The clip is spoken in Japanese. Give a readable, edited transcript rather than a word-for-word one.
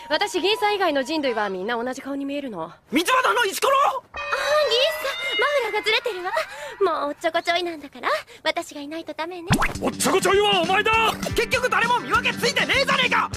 私銀さん以外の人類はみんな同じ顔に見えるの。 三つ葉の石ころ。 ああ、銀さん、マフラーがずれてるわ。もうおっちょこちょいなんだから、私がいないとダメね。 おっちょこちょいはお前だ。 結局誰も見分けついてねえじゃねえか。